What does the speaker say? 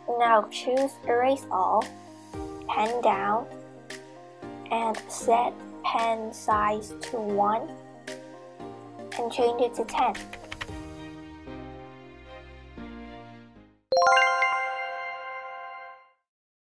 Now choose Erase All, pen down, and set pen size to 1 and change it to 10.